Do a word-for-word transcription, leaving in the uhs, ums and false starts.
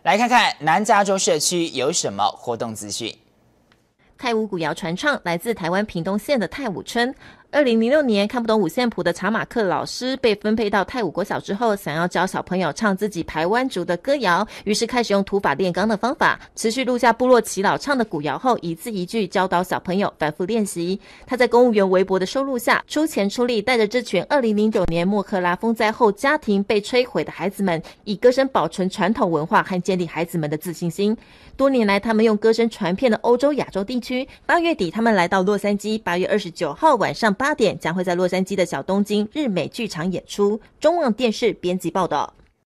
来看看南加州社区有什么活动资讯。 泰舞古谣传唱来自台湾屏东县的泰武村。二零零六年看不懂五线谱的查马克老师被分配到泰武国小之后，想要教小朋友唱自己排湾族的歌谣，于是开始用土法炼钢的方法，持续录下部落耆老唱的古谣后，一字一句教导小朋友反复练习。他在公务员微薄的收入下，出钱出力，带着这群二零零九年莫克拉风灾后家庭被摧毁的孩子们，以歌声保存传统文化和建立孩子们的自信心。多年来，他们用歌声传遍了欧洲、亚洲地区。八月底，他们来到洛杉矶，八月二十九号晚上八点，将会在洛杉矶的小东京日美剧场演出。中网电视编辑报道。